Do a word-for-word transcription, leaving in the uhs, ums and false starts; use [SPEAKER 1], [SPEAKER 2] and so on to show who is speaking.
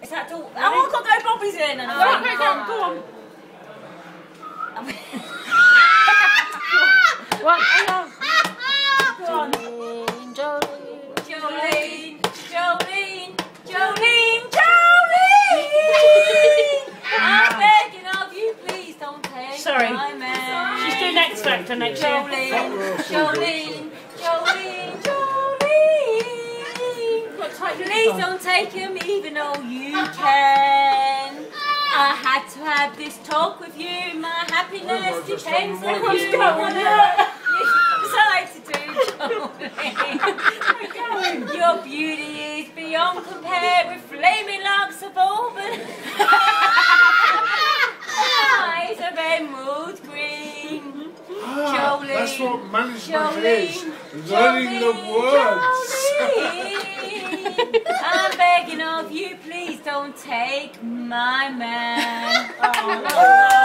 [SPEAKER 1] Is that all? Oh, I've got to go Bobby's in. And
[SPEAKER 2] Go
[SPEAKER 1] I
[SPEAKER 2] on, go on, go on. What? Hang on. Go on. Jolene,
[SPEAKER 1] Jolene, Jolene, Jolene, Jolene. I'm begging of you, please don't take
[SPEAKER 2] Sorry.
[SPEAKER 1] my man.
[SPEAKER 2] She's doing X Factor next year.
[SPEAKER 1] Jolene, Jolene, Jolene, Jolene. Please don't take him even though you can. I had to have this talk with you. My happiness depends on you. What you decide to do, Jolene. Your beauty is beyond compare with flaming locks of auburn. Eyes of emerald green.
[SPEAKER 3] Ah,
[SPEAKER 1] Jolene,
[SPEAKER 3] that's what management
[SPEAKER 1] Jolene,
[SPEAKER 3] is. Learning the words.
[SPEAKER 1] Jolene, I'm begging of you, please don't take my man. Oh,